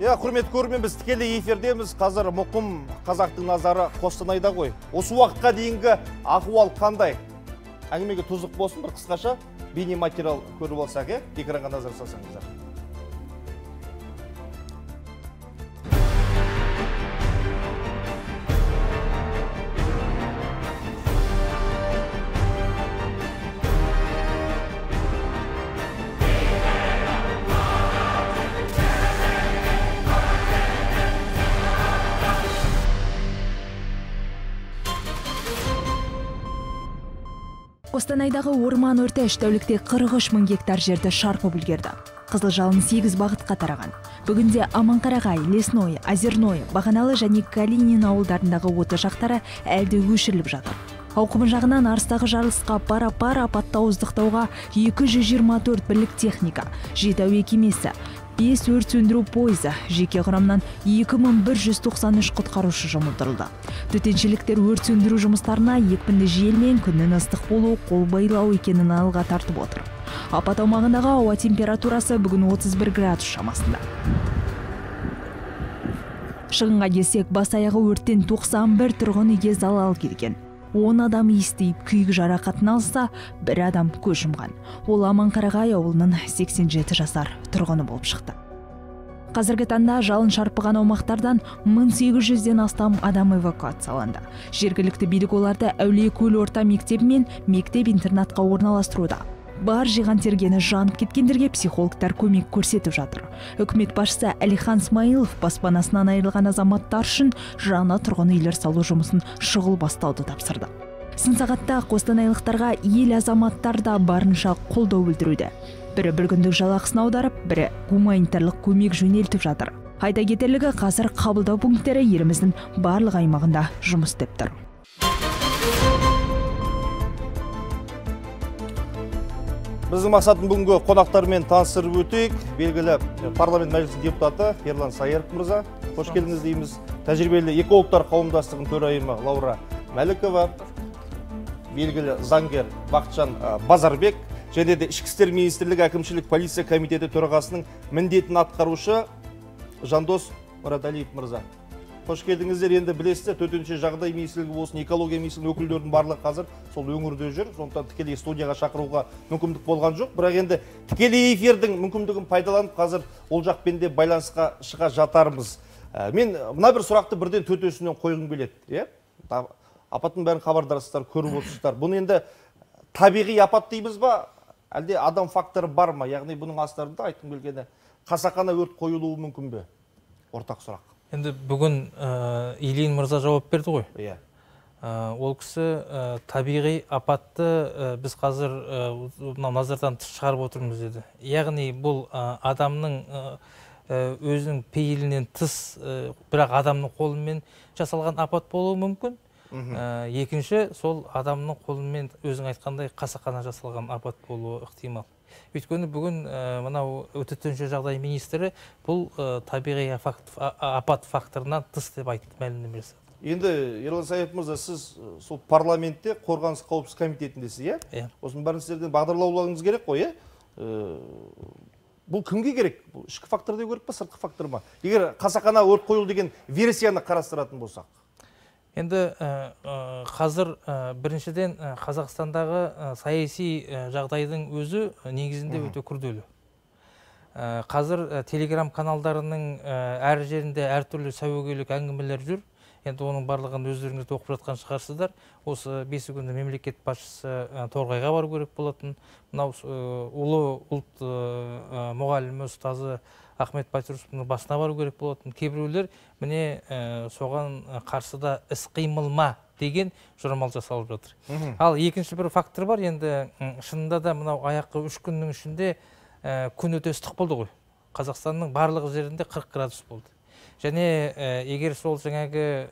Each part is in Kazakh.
Құрметті көрермен, біз тікелей эфирдеміз. Қазір мұқым қазақтың назары Қостанайда ғой. Осы уақытқа дейінгі ахуал қандай? Әңгімеге тұздық болсын, бір қысқаша бейне материал көріп алсақ, экранға назар салсаңыздар. Қостанайдағы орман өрті 3 тәулікте 43 мың гектар жерді шарпып үлгерді. Қызыл жалын 8 бағытқа тараған. Бүгінде Аманқарағай, Лесной, Озерной, Бағаналы және Калинин ауылдарындағы оты жақтары әлде өшіріліп жатыр. Ауқымы жағынан Арыстағы жарылысқа пара-пар апатты ауыздықтауға 224 бірлік техника, 7 әуе кемесі, 5 өрт сөндіру пойызы, жеке құрамнан 2193 құтқарушы жұмылдырылды. Төтеншеліктер өрт сөндіру жұмыстарына екпінді жел мен күннің ыстық болуы қол байлау екенін алға тартып отыр. Апат аумағындағы ауа температурасы бүгін 31 градус шамасында. Шығынға келсек, бас аяғы өрттен 91 тұрғын үйге залал келген. 10 адам естиіп күйік жарақатын алса, 1 адам көз жұмған. Ол Аманқарағай ауылының 87 жасар тұрғыны болып шықты. Қазіргі таңда жалын шарпыған аумақтардан 1800-ден астам адам эвакуацияланды. Жергілікті билік оларды Әулиекөл орта мектеп мен мектеп-интернатқа орналастыруда. Бар жиған тергені жанып кеткендерге психологтар көмек көрсетіп жатыр. Үкімет басшысы Әлихан Смайылов баспанасынан айырылған азаматтар үшін жаңа тұрғын үйлер салу жұмысын шұғыл бастауды тапсырды. Сын сағатта қостанайлықтарға ел азаматтарда барынша қолдау білдіруде. Бірі бір күндік жалақысын аударып, бірі гуманитарлық көмек жөнелтіп жатыр. Айта кетерлігі, қазір қабылдау пункттері еліміздің барлық аймағында жұмыс істеп тұр. Біздің мақсатым бүгінгі қонақтармен таныстырып өтейік. Белгілі парламент мәжілісі депутаты Ерлан Саиров мырза, қош келдіңіз дейміз. Тәжірибелі экологтар қауымдастығының төрайымы Лаура Мәлікова, белгілі заңгер Бақытжан Базарбек, және де Ішкі істер министрлігі әкімшілік полиция комитеті төрағасының міндетін атқарушы Жандос Мұрадалиев мырза. Қош келдіңіздер. Енді білесіздер, төтенше жағдай министрлігі болсын, экология министрлігінің өкілдерінің барлығы қазір сол өңірде жүр. Сондықтан тікелей студияға шақыруға мүмкіндік болған жоқ. Бірақ енді тікелей эфирдің мүмкіндігін пайдаланып, қазір ол жақпен де байланысқа шыға жатармыз. Мен мына бір сұрақты бірден төтесінен қойғым келеді. Апаттың бәрін хабардарсыздар, көріп отырсыздар. Бұны енді табиғи апат дейміз ба, әлде адам факторы бар ма? Яғни бұның астарында айтқым келгені қасақана өрт қойылуы мүмкін бе? Ортақ сұрақ. Енді бүгін Ильин мырза жауап берді ғой. Ол кісі табиғи апатты біз қазір назардан тыс шығарып отырмыз деді. Яғни бұл адамның өзінің пейілінен тыс, бірақ адамның қолымен жасалған апат болуы мүмкін. Екінші, сол адамның қолымен өзің айтқандай қасақана жасалған апат болуы ықтимал. Өйткені бүгін мынау төтенше жағдай министрі бұл табиғи апат факторынан тыс деп айтты, мәлімдеме жасады. Енді Ерлан Саиров мырза, сіз сол парламентте қорғаныс қауіпсіздік комитетіндесіз, осының бәрін сіздерден бағдарлауларыңыз керек қой, Бұл кімге керек? Ішкі фактор деу керек па, сыртқы фактор ма? Егер қасақана өрт қойылды деген версияны қарастыратын болсақ. Енді қазір біріншіден Қазақстандағы саяси жағдайдың өзі негізінде өте күрделі. Қазір телеграм каналдарының әр жерінде әртүрлі сәуегейлік әңгімелер жүр. Енді оның барлығын өздеріңіз оқып жатқан шығарсыздар. Осы 5 күнде мемлекет басшысы Торғайға бару керек болатын. Мынау ұлы ұлт мұғалімі ұстазы Ахмет Байтұрсыновтың басына бару керек болатын. Кейбіреулер міне соған қарсыда іс-қимылма деген жорамал жасалып жатыр. Ал екінші бір фактор бар. Енді шынында да мынау аяққа 3 күннің ішінде күн өте ыстық болды ғой. Қазақстанның барлық жерінде 40 градус болды. Және егер сол жаңағы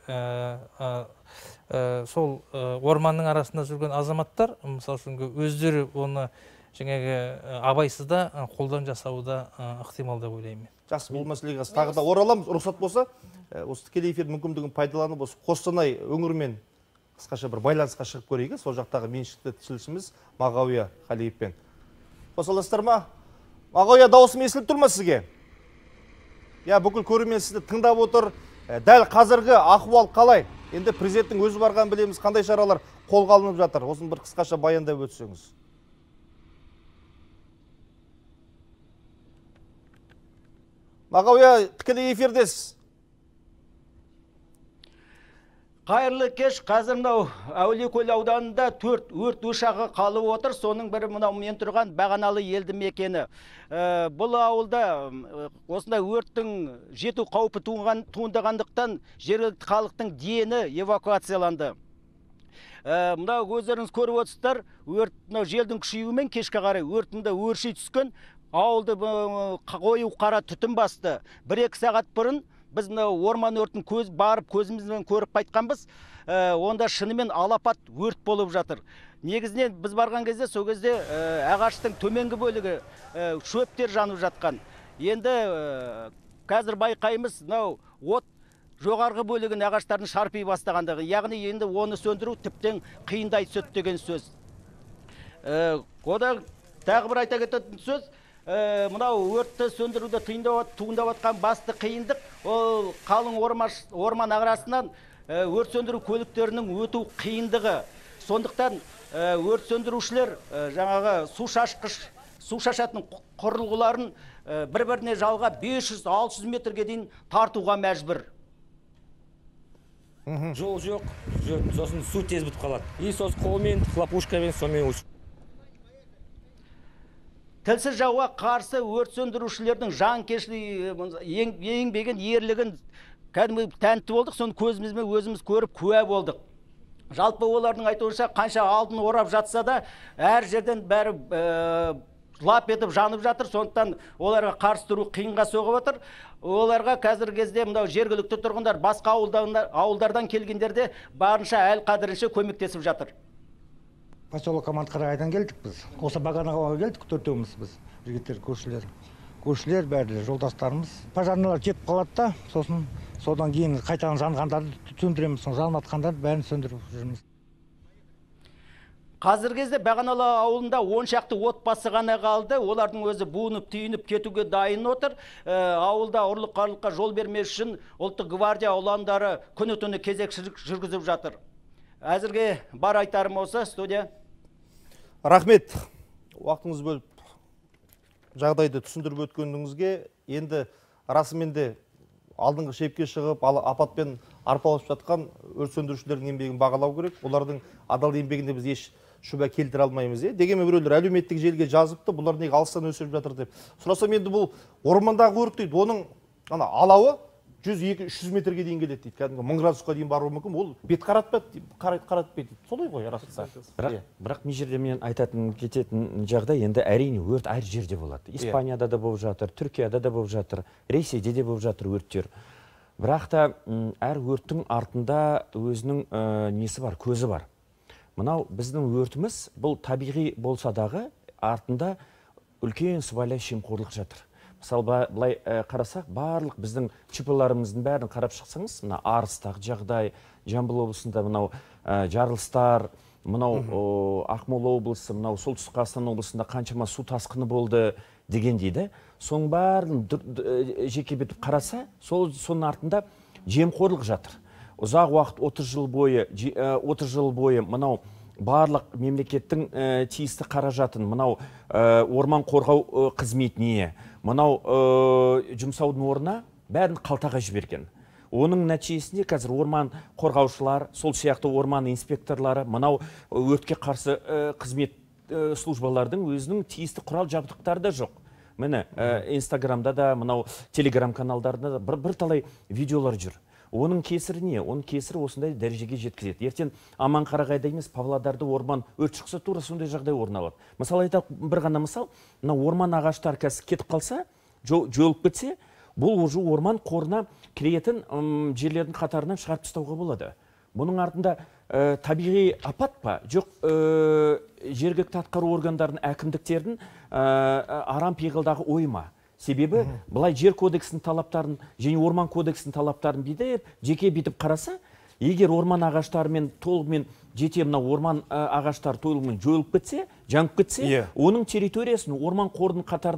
сол орманның арасында жүрген азаматтар, мысалы үшін өздері оны жаңағы абайсызда қолдан жасауда ықтимал деп ойлаймын. Жақсы, бұл мәселеге тағы да ораламыз. Рұқсат болса, осы тікелей эфир мүмкіндігін пайдаланып, осы Қостанай өңірімен қысқаша бір байланысқа шығып көрейік. Сол жақтағы меншікті тілшіміз Мағауия Қалиевпен. Қосыласыздар ма? Мағауия, дауысым естіліп тұр ма сізге? Бүкіл көрермен сізді тыңдап отыр. Дәл қазіргі ахуал қалай? Енді президенттің өзі барған білеміз, қандай шаралар қолға алынып жатыр? Осын бір қысқаша баяндап өтсеңіз. Мағауия, тікелей эфирдесіз. Қайырлы кеш, қазір мынау Әулиекөл ауданында 4 өрт ошағы қалып отыр. Соның бірі мынау мен тұрған Бағаналы елді мекені. Бұл ауылда осындай өрттің жету қаупі туындағандықтан жергілікті халықтың дені эвакуацияланды. Мынау өздеріңіз көріп отырсыздар, өрт желдің күшеюімен кешке қарай өртінде өрши түскен, ауылды қою қара түтін басты. 1-2 сағат бұрын біз орман өртін барып көзімізбен көріп қайтқанбыз. Онда шынымен алапат өрт болып жатыр. Негізінен біз барған кезде сол кезде ағаштың төменгі бөлігі шөптер жанып жатқан. Енді қазір байқаймыз, от жоғарғы бөлігін ағаштардың шарпи бастағандығы. Яғни енді оны сөндіру тіптен қиындай түседі деген сөз. Одан тағы бір айта кететін сөз, мынау өртті сөндіруді туындап атқан басты қиындық ол қалың орман арасынан өрт сөндіру көліктерінің өту қиындығы. Сондықтан өрт сөндірушілер жаңағы су шашатын құрылғыларын бір-біріне жалға 500-600 метрге дейін тартуға мәжбүр. Жол жоқ, сосын су тез бітіп қалады. И сосын қолмен, хлопушкамен, сонымен өшіп. Тілсіз жауға қарсы өрт сөндірушілердің жанкештілігі, еңбегін, ерлігін кәдімгі тәнті болдық, соны көзімізбен өзіміз көріп куә болдық. Жалпы олардың айтуынша қанша алдын орап жатса да, әр жерден бәрі лап етіп жанып жатыр, сондықтан оларға қарсы тұру қиынға соғып отыр. Оларға қазір кезде мынау жергілікті тұрғындар басқа ауылдардан келгендерде барынша әл қадірінше көмектесіп жатыр. Поселок Амантқарайдан келдік біз. Осы Бағанағауға келдік, төртеуміз біз. Жігіттер, көршілер бәрі жолдастарымыз. Пожарналар кетіп қалады да, сосын содан кейін қайтадан жанғандарды сөндіреміз, жанатқандарды бәрін сөндіріп жүрміз. Қазір кезде Бағаналы ауылында 10 шақты отбасы ғана қалды. Олардың өзі буынып, түйініп кетуге дайын отыр. Ауылда ұрлық-қарлыққа жол бермес үшін ұлттық гвардия ұландары күні-түні кезекшілік жүргізіп жатыр. Әзірге бар айтарым осы, студия. Рахмет, уақытыңыз бөліп жағдайды түсіндіріп өткеніңізге. Енді расымен де алдыңғы шепке шығып, апатпен арпалысып жатқан өрт сөндірушілердің еңбегін бағалау керек. Олардың адал еңбегінде біз еш шүбә келтіре алмаймыз. Дегенмен біреулер әлеуметтік желіге жазыпты, бұлар неге алыстан өсіріп жатыр деп. Сұрасам енді бұл ормандағы өрт дейді, оның алауы 100-200 метрге дейін келеді дейді. Кәдімгі 1000 градусқа дейін баруы мүмкін. Ол бет қаратпайды дейді. Солай ғой, расында. Бірақ мен жерде мен кететін жағдай енді әрине өрт әр жерде болады. Испанияда да болып жатыр, Түркияда да болып жатыр, Ресейде де болып жатыр өрттер. Бірақ та әр өрттің артында өзінің несі бар, көзі бар. Мынау біздің өртіміз бұл табиғи болса дағы артында үлкен сыбайлас жемқорлық жатыр. Мысалы, былай қарасақ, барлық біздің ЧП-ларымыздың бәрін қарап шықсаңыз, мына Арыстағы жағдай, Жамбыл облысында мынау жарылыстар, мынау Ақмола облысы, мынау Солтүстік Қазақстан облысында қаншама су тасқыны болды деген дейді. Соның бәрін жеке бетіп қараса, соның артында жемқорлық жатыр. Ұзақ уақыт 30 жыл бойы мынау барлық мемлекеттің тиісті қаражатын, мынау орман қорғау қызметіне, мынау жұмсаудың орнына бәрін қалтаға жіберген. Оның нәтижесінде қазір орман қорғаушылар, сол сияқты орман инспекторлары, мынау өртке қарсы қызмет службалардың өзінің тиісті құрал жабдықтары да жоқ. Міне, Инстаграмда да, мынау телеграм каналдарында да бір талай видеолар жүр. Оның кесірі не? Оның кесірі осындай дәрежеге жеткізеді. Ертең Аманқарағайда емес, Павлодарда орман өрт шықса, тура сондай жағдай орын алады. Мысалы айталық, бір ғана мысал, мына орман ағаштар кетіп қалса, жойылып кетсе, бұл уже орман қорына кіретін жерлердің қатарынан шығарып тастауға болады. Бұның артында табиғи апат па? Жоқ, жергілікті атқару органдарының әкімдіктердің арам пиғылдағы ой ма? Себебі, бұлай жер кодексінің талаптарын, және орман кодексінің талаптарын жеке бітіп қараса, егер орман ағаштарымен толығымен жете мына орман ағаштар толығымен жойылып кетсе, жанып кетсе, оның территориясын орман қорының қатарынан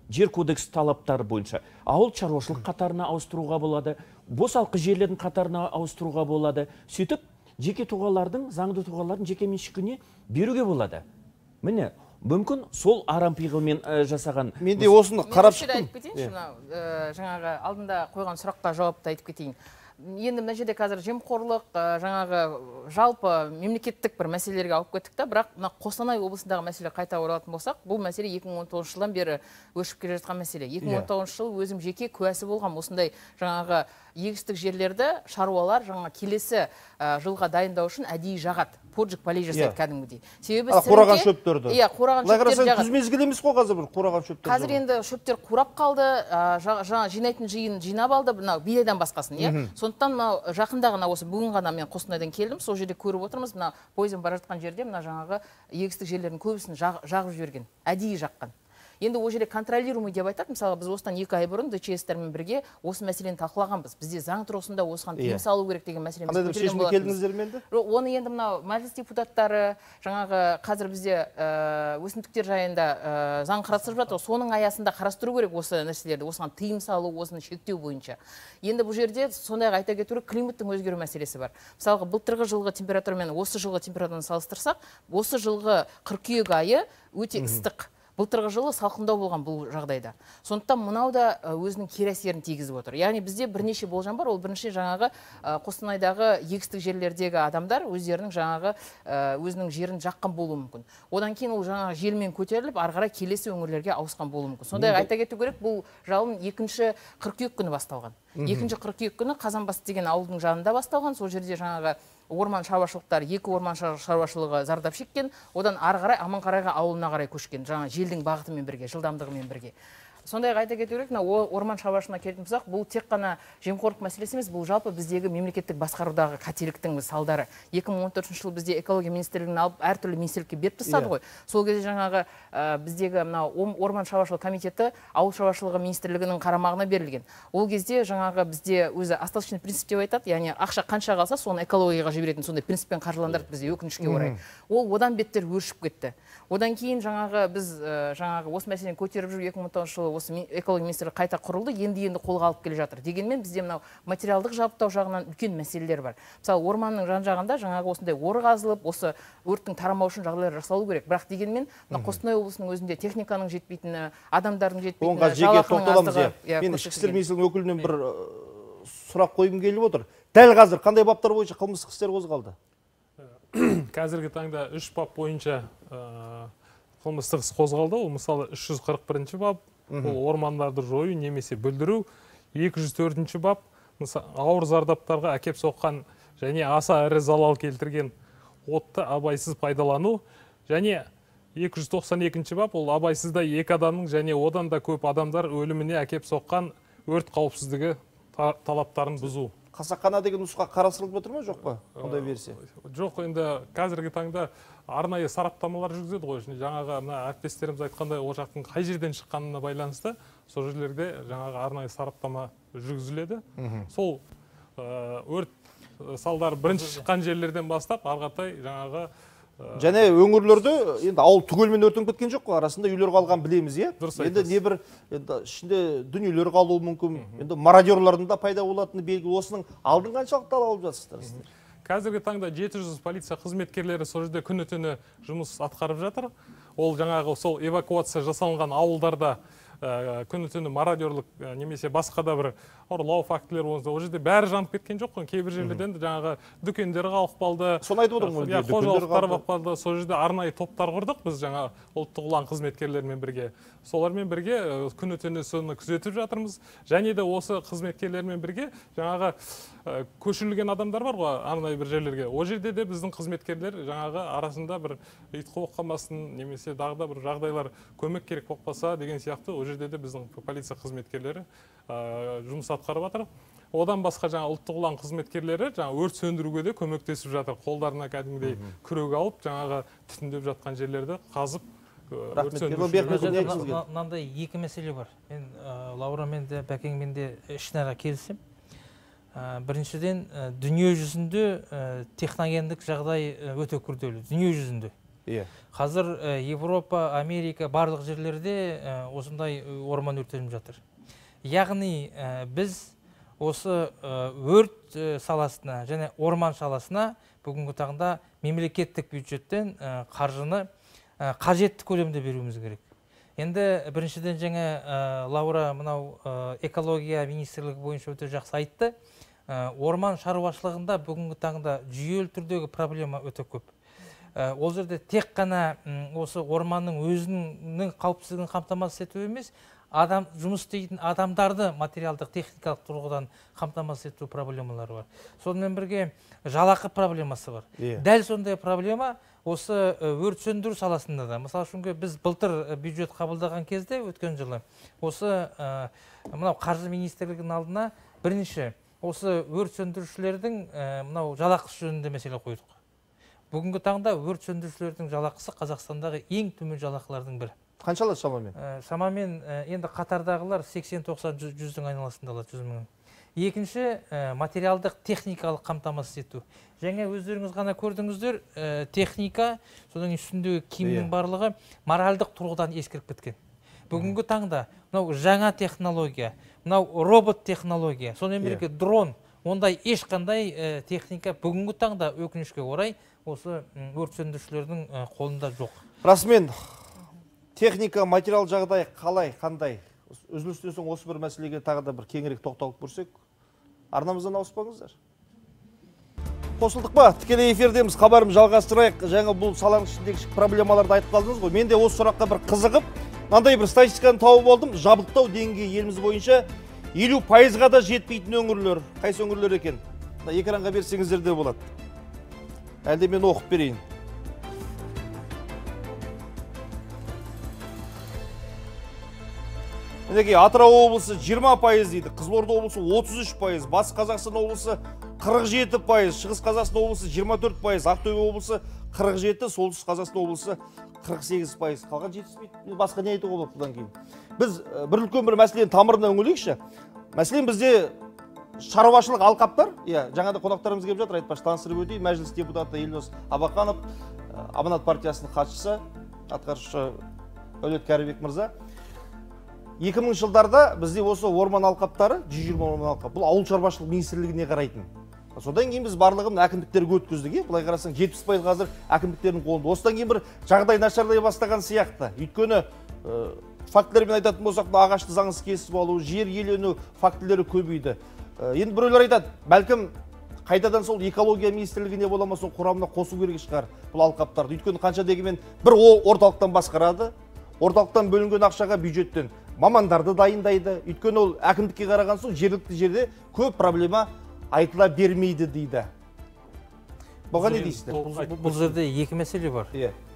жер кодекс талаптары бойынша ауыл шаруашылық қатарына ауыстыруға болады, босалқы жерлердің қатарына ауыстыруға болады. Сөйтіп, жеке тұлғалардың, заңды тұлғалардың жеке меншігіне беруге болады. Міне, мүмкін сол арам пиғылмен жасаған. Мен де осыны қарап шықтым. айтып кетейінші, жаңағы алдында қойған сұраққа жауапты айтып кетейін. Енді мына жерде қазір жемқорлық, жаңағы жалпы мемлекеттік бір мәселелерге алып кеттік та, бірақ мына Қостанай облысындағы мәселе қайта оралатын болсақ, бұл мәселе 2019 жылдан бері өршіп келе жатқан мәселе. 2019 жыл өзім жеке куәсі болған осындай жаңағы егістік жерлерді шаруалар жаңа келесі жылға дайындау үшін әдейі жағады. Поджиг полей жасайды кәдімгідей. Себебі қураған шөптерді. Иә, қураған шөптер жағады. Күз мезгілі емес қой қазір бір қураған шөптер. Қазір енді шөптер қурап қалды, жаңа жинайтын жиын жинап алды, мынау бидайдан басқасын, иә. Сондықтан мынау жақында ғана осы бүгін ғана мен Қостанайдан келдім, сол жерде көріп отырмыз, мына пойызбен бара жатқан жерде мына жаңағы егістік жерлердің көбісін жағып жіберген, әдейі жаққан. Енді ол жерде контролируемый деп айтады. Мысалы, біз осыдан 2 ай бұрын ДЧС-термен бірге осы мәселені талқылағанбыз. Бізде заң тұрғысында осыған тыйым салу керек деген мәселеміз көтерген болатынбыз. Келдіңіздер ме енді? Оны енді мынау мәжіліс депутаттары, жаңағы қазір бізде өсімдіктер жайында заң қарастырып жатыр. Соның аясында қарастыру керек осы нәрселерді, осыған тыйым салу, осыны шектеу бойынша. Енді бұл жерде сондай айта кету керек, климаттың өзгеру мәселесі бар. Мысалға, былтырғы жылғы температурамен осы жылғы температураны салыстырсақ, осы жылғы қыркүйек айы өте ыстық. Былтырғы жылы салқындау болған бұл жағдайда. Сондықтан мынау да өзінің кері әсерін тигізіп отыр. Яғни бізде бірнеше болжам бар. Ол бірінші жаңағы Қостанайдағы егістік жерлердегі адамдар өздерінің жаңағы өзінің жерін жаққан болуы мүмкін. Одан кейін ол жаңағы желмен көтеріліп, ары қарай келесі өңірлерге ауысқан болуы мүмкін. Сондай айта кету керек, бұл жалын 2-ші қыркүйек күні басталған. 2-ші қыркүйек күні Қазанбас деген ауылдың жанында басталған. Сол жерде жаңағы орман шаруашылықтары, 2 орман шаруашылығы зардап шеккен, одан ары қарай Аманқарайға ауылына қарай көшкен, жаңа желдің бағытымен бірге, жылдамдығымен бірге. Сондай айта кету керек, орман шаруашылығына келетін болсақ, бұл тек қана жемқорлық мәселесі емес, бұл жалпы біздегі мемлекеттік басқарудағы қателіктің салдары. 2014 жылы бізде экология министрлігін алып, әртүрлі министрлікке беріп тастады ғой. Сол кезде жаңағы біздегі орман шаруашылығы комитеті ауыл шаруашылығы министрлігінің қарамағына берілген. Ол кезде жаңағы бізде өзі остаточный принцип деп айтады, яғни ақша қанша қалса, соны экологияға жіберетін сондай принциппен қаржыландырды бізде, өкінішке орай. Ол одан беттер өршіп кетті. Одан кейін жаңағы біз жаңағы осы мәселені көтеріп жүріп 2010 жылы осы экология министрлігі қайта құрылды, енді қолға алып келе жатыр. Дегенмен бізде мынау материалдық жабдықтау жағынан үлкен мәселелер бар. Мысалы, орманның жан-жағында жаңағы осындай ор қазылып, осы өрттің тарамауы үшін жағдайлар жасалу керек. Бірақ дегенмен Қостанай облысының өзінде техниканың жетпейтіні, адамдардың жетпейтіні, жалақының аздығы. Мен ішкі істер министрлігінің өкілінен бір сұрақ қойғым келіп отыр. Дәл қазір қандай баптар бойынша қылмыстық істер қозғалды? Қазіргі таңда 3 бап бойынша қылмыстық іс қозғалды. Ол мысалы 341 бап, ол ормандарды жою немесе бүлдіру, 204 бап, ауыр зардаптарға әкеп соққан және аса ірі залал келтірген отты абайсыз пайдалану, және 292 бап, ол абайсызда 2 адамның және одан да көп адамдар өліміне әкеп соққан өрт қауіпсіздігі талаптарын бұзу. Қасақана деген нұсқа қарастырылып отыр ма, жоқ па? Ондай версия. Жоқ, енді қазіргі таңда арнайы сараптамалар жүргізеді ғой. Жаңағы әріптестеріміз айтқандай, ол жақтың қай жерден шыққанына байланысты, сол жерлерде жаңағы арнайы сараптама жүргізіледі. Сол өрт салдары бірінші шыққан жерлерден бастап, арғатай жаңағы және өңірлерде енді ауыл түгелмен өртеніп кеткен жоқ қой, арасында үйлер қалған білеміз, иә? Енді небір ішінде дүниелер қалуы мүмкін, енді мародерлардың да пайда болатыны белгілі. Осының алдын қаншалықты алып жатсыздар? Қазіргі таңда 700 полиция қызметкерлері сол жерде күні-түні жұмыс атқарып жатыр. Ол жаңағы сол эвакуация жасалынған ауылдарда күні-түні мародерлік немесе басқа да бір ұрлау фактілері болса, ол жерде бәрі жанып кеткен жоқ қой. Кейбір жерлерден жаңағы дүкендер қалып қалды. Соны айтып отырмын ғой. Қожалықтар қалып қалды. Сол жерде арнайы топтар құрдық біз жаңа ұлттық ұлан қызметкерлерімен бірге. Солармен бірге күні-түні соны күзетіп жатырмыз. Және де осы қызметкерлермен бірге жаңағы көшірілген адамдар бар ғой, арнайы бір жерлерге. Ол жерде де біздің қызметкерлер жаңағы арасында бір итқы болып қалмасын, немесе дағда бір жағдайлар көмек керек болып қалса деген сияқты, ол жерде де біздің полиция қызметкерлері жұмыс атқарып жатыр. Одан басқа жаңа ұлттық ұлан қызметкерлері жаңа өрт сөндіруге де көмектесіп жатыр. Қолдарына кәдімгідей күрек алып, жаңағы түтіндеп жатқан жерлерді қазып өрт сөндірушілерге. Мынандай екі мәселе бар. Мен Лаурамен де Бәкеңмен де ішінара келісем. Біріншіден, дүние жүзінде техногендік жағдай өте күрделі. Дүние жүзінде. Иә. Қазір Европа, Америка барлық жерлерде осындай орман өртеніп жатыр. Яғни біз осы өрт саласына және орман саласына бүгінгі таңда мемлекеттік бюджеттен қаржыны қажетті көлемде беруіміз керек. Енді біріншіден жаңа Лаура мынау экология министрлігі бойынша өте жақсы айтты. Орман шаруашылығында бүгінгі таңда жүйелі түрдегі проблема өте көп. Ол жерде тек қана осы орманның өзінің қауіпсіздігін қамтамасыз ету емес, жұмыс істейтін адамдарды материалдық техникалық тұрғыдан қамтамасыз ету проблемалары бар. Сонымен бірге жалақы проблемасы бар. Дәл сондай проблема осы өрт сөндіру саласында да. Мысалы үшін біз былтыр бюджет қабылдаған кезде өткен жылы осы мынау қаржы министрлігінің алдына бірінші осы өрт сөндірушілердің мынау жалақысы жөнінде мәселе қойдық. Бүгінгі таңда өрт сөндірушілердің жалақысы Қазақстандағы ең төмен жалақылардың бірі. Қаншалады шамамен? Шамамен енді қатардағылар 80-90-100-дің айналасында алады, 100 мың. Екінші материалдық техникалық қамтамасыз ету. Жаңа өздеріңіз ғана көрдіңіздер, техника, содан үстіндегі киімнің барлығы моральдық тұрғыдан ескіріп кеткен. Бүгінгі таңда мынау жаңа технология, мынау робот технология, сонымен бірге дрон, ондай ешқандай техника бүгінгі таңда өкінішке орай осы өрт сөндірушілердің қолында жоқ. Расымен техника, материал жағдай қалай, қандай? Үзілістен соң осы бір мәселеге тағы да бір кеңірек тоқталып көрсек, арнамыздан ауыспаңыздар. Қосылдық па? Тікелей эфирдеміз, хабарымызды жалғастырайық. Жаңа бұл саланың ішіндегі проблемаларды айтып қалдыңыз ғой. Мен де осы сұраққа бір қызығып, мынандай бір статистиканы тауып алдым. Жабдықтау деңгейі еліміз бойынша 50%-ға да жетпейтін өңірлер. Қайсы өңірлер екен? Экранға берсеңіздер де болады. Әлде мен оқып берейін. Мінекей, Атырау облысы 20% дейді, Қызылорда облысы 33%, Батыс Қазақстан облысы 47%, Шығыс Қазақстан облысы 24%, Ақтөбе облысы 47%, Солтүстік Қазақстан облысы 48%. Қалған жетіспейді. Басқа не айтуға болады бұдан кейін? Біз бір үлкен бір мәселені тамырына үңілейікші. Мәселен бізде шаруашылық алқаптар, жаңада қонақтарымыз келіп жатыр, айтпақшы таныстырып өтейін, мәжіліс депутаты Елдос Абақанов, Аманат партиясының хатшысы, атқарушы Дәулет Кәрібек мырза. 2000 жылдарда бізде осы орман алқаптары, 120 орман алқап, бұл ауыл шаруашылық министрлігіне қарайтын. Содан кейін біз барлығын әкімдіктерге өткіздік. Былай қарасаң 70% қазір әкімдіктердің қолында. Осыдан кейін бір жағдай нашарлай бастаған сияқты. Өйткені фактілермен айтатын болсақ, ағашты заңсыз кесіп алу, жер иелену фактілері көбейді. Енді біреулер айтады, бәлкім қайтадан сол экология министрлігіне бола соң құрамына қосу керек шығар бұл алқаптарды. Өйткені қанша дегенмен бір орталықтан басқарады, орталықтан бөлінген ақшаға бюджеттен мамандарды дайындайды. Өйткені ол әкімдікке қараған соң жергілікті жерде көп проблема айтыла бермейді дейді. Бұған не дейсіздер? Бұл жерде екі мәселе бар.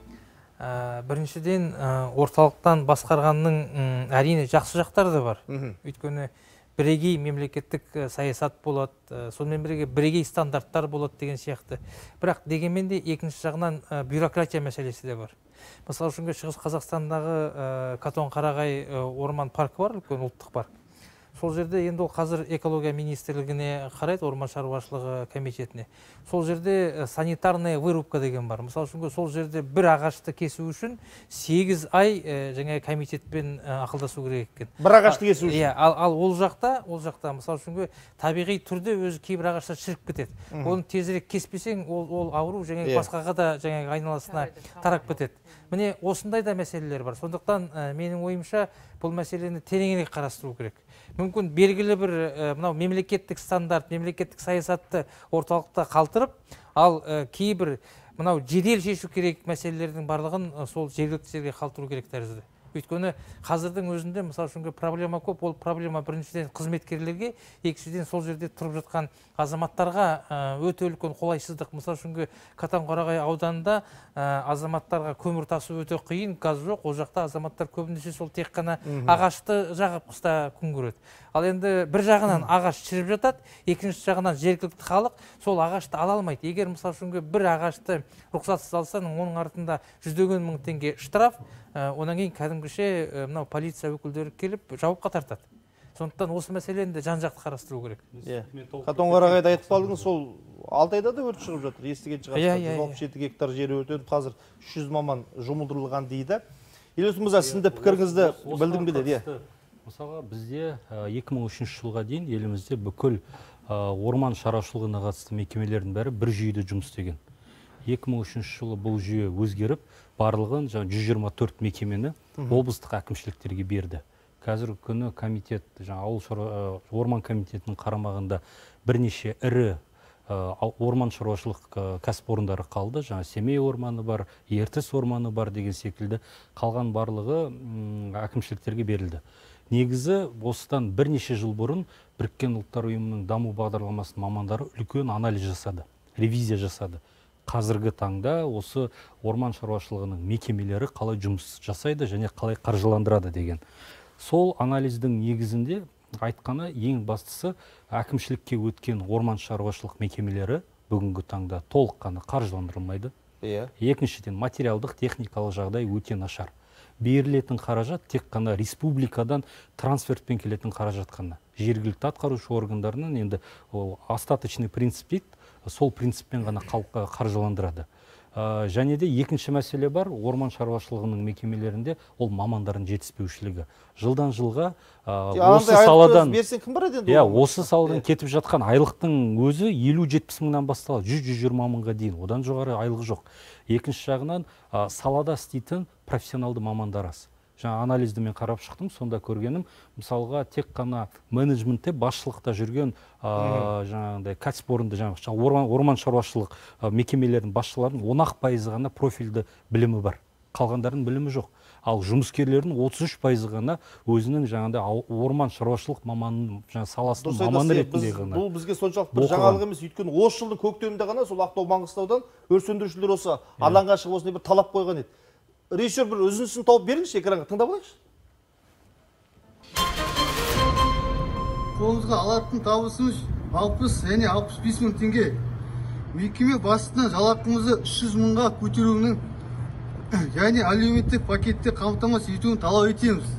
Біріншіден, орталықтан басқарғанның әрине жақсы жақтары да бар. Өйткені бірегей мемлекеттік саясат болады, сонымен бірге бірегей стандарттар болады деген сияқты. Бірақ дегенмен де екінші жағынан бюрократия мәселесі де бар. Мысалы үшін Шығыс Қазақстандағы Қатон-Қарағай орман паркі бар, үлкен ұлттық парк. Сол жерде енді ол қазір экология министрлігіне қарайды, орман шаруашылығы комитетіне. Сол жерде санитарная вырубка деген бар. Мысалы үшін сол жерде бір ағашты кесу үшін 8 ай жаңа комитетпен ақылдасу керек екен. Бір ағашты кесу үшін? Ал ол жақта, мысалы үшін табиғи түрде өзі кейбір ағаштар шіріп кетеді. Оны тезірек кеспесең, ол ауру жаңа басқаға да жаңа айналасына тарап кетеді. Міне осындай да мәселелер бар. Сондықтан менің ойымша бұл мәселені тереңірек қарастыру керек. Мүмкін белгілі бір мынау мемлекеттік стандарт, мемлекеттік саясатты орталықта қалтырып, ал кейбір мынау жедел шешу керек мәселелердің барлығын сол жергілікті жерге қалтыру керек тәрізді. Өйткені қазірдің өзінде мысалы үшін проблема көп, ол проблема біріншіден қызметкерлерге, екіншіден сол жерде тұрып жатқан азаматтарға өте үлкен қолайсыздық. Мысалы үшін Қатон-Қарағай ауданында азаматтарға көмір тасу өте қиын, газ жоқ, ол жақта азаматтар көбінесе сол тек қана ағашты жағып қыста күн көреді. Ал енді бір жағынан ағаш шіріп жатады, екінші жағынан жергілікті халық сол ағашты ала алмайды. Егер мысалы үшін бір ағашты рұқсатсыз алсаң, оның артында жүздеген мың теңге штраф, онан кейін кәдімгіше мынау полиция өкілдері келіп жауапқа тартады. Сондықтан осы мәселені де жан-жақты қарастыру керек. Катонқарағайда айтып қалдыңыз, сол Алтайда да өрт шығып жатыр. Естіген шығарсыздар. 167 гектар жері өртеніп, қазір 300 маман жұмылдырылған дейді. Елеусін мырза, сіздің де пікіріңізді білдім келеді. Мысалға, бізде 2003 жылға дейін елімізде бүкіл орман шаруашылығына қатысты мекемелердің бәрі бір жүйеде жұмыс істеген. 2003 жылы бұл жүйе өзгеріп, барлығын 124 мекемені облыстық әкімшіліктерге берді. Қазіргі күні комитет, орман комитетінің қарамағында бірнеше ірі орман шаруашылық кәсіпорындары қалды. Семей орманы бар, Ертіс орманы бар деген секілді, қалған барлығы әкімшіліктерге берілді. Негізі, осыдан бірнеше жыл бұрын Біріккен ұлттар ұйымының даму бағдарламасының мамандары үлкен анализ жасады, ревизия жасады. Қазіргі таңда осы орман шаруашылығының мекемелері қалай жұмыс жасайды және қалай қаржыландырады деген. Сол анализдің негізінде айтқаны ең бастысы әкімшілікке өткен орман шаруашылық мекемелері бүгінгі таңда толыққаны қаржыландырылмайды. Екіншіден, материалдық техникалық жағдай өте нашар. Берілетін қаражат тек қана республикадан трансфертпен келетін қаражат қана. Жергілікті атқарушы органдарынан енді остаточный принцип дейді, сол принциппен ғана қаржыландырады. Және де екінші мәселе бар, орман шаруашылығының мекемелерінде ол мамандардың жетіспеушілігі. Жылдан жылға осы саладан кетіп жатқан айлықтың өзі 50-70 мыңнан басталады, 100-120 мыңға дейін, одан жоғары айлық жоқ. Екінші жағынан салада істейтін профессионалды мамандар аз. Анализді мен қарап шықтым, сонда көргенім, мысалға тек қана менеджментте, басшылықта жүрген кәсіпорынды, орман шаруашылық мекемелердің басшыларының 10% ғана профильді білімі бар. Қалғандардың білімі жоқ. Ал жұмыскерлердің 33% ғана өзінің орман шаруашылық саласының маманы ретінде ғана. Бұл бізге соншалық бір жаңалық емес, өйткені осы жылдың көктемінде ғана сол Ақтау Маңғыстаудан өрт сөндірушілер осы алаңға шығып осындай бір талап қойған еді. Режиссер бір үзіндісін тауып беріңізші, экранға тыңдап алайықшы. Қолымызға алатын табысымыз 60 және 65 мың теңге. Мекеме басшысына жалақымызды 300 мыңға көтеруінің және әлеуметтік пакетте қамтамасыз етуін талап етеміз.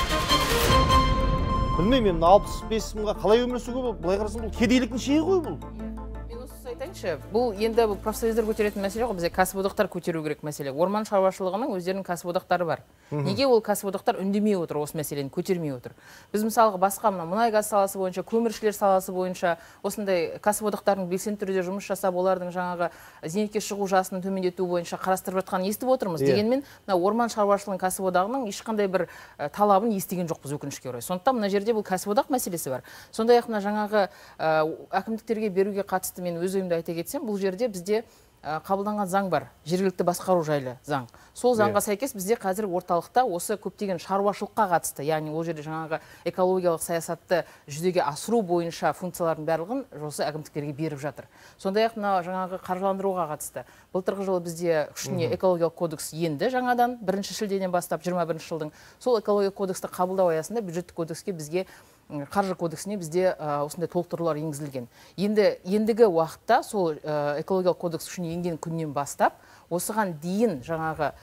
Білмеймін, 65 мыңға қалай өмір сүруге болады? Былай қарасаң, бұл кедейліктің шегі ғой бұл. Айтайыншы, бұл енді профсоюздар көтеретін мәселе ғой, бізде кәсіподақтар көтеру керек мәселе. Орман шаруашылығының өздерінің кәсіподақтары бар. Неге ол кәсіподақтар үндемей отыр, осы мәселені көтермей отыр? Біз мысалға басқа мұнай газ саласы бойынша, көміршілер саласы бойынша осындай кәсіподақтардың белсенді түрде жұмыс жасап, олардың жаңағы зейнетке шығу жасын төмендету бойынша қарастырып жатқанын естіп отырмыз. Дегенмен, орман шаруашылығының кәсіподағының ешқандай бір талабын естіген жоқпыз, өкінішке орай. Сондықтан мына жерде бұл кәсіподақ мәселесі бар. Сондай-ақ мына жаңағы әкімдіктерге беруге қатысты мен өз ойымды айта кетсем, бұл жерде бізде қабылданған заң бар, жергілікті басқару жайлы заң. Сол заңға сәйкес бізде қазір орталықта осы көптеген шаруашылыққа қатысты, яғни ол жерде жаңағы экологиялық саясатты жүзеге асыру бойынша функциялардың барлығын осы әкімдіктерге беріп жатыр. Сондай-ақ мына жаңағы қаржыландыруға қатысты. Былтырғы жылы бізде күшіне экологиялық кодекс енді жаңадан 1 шілдеден бастап 21 жылдың. Сол экологиялық кодексті қабылдау аясында бюджеттік кодекске бізге қаржы кодексіне бізде осындай толықтырулар енгізілген. Ендігі уақытта сол экологиялық кодекс күшіне енген күннен бастап осыған дейін жаңағы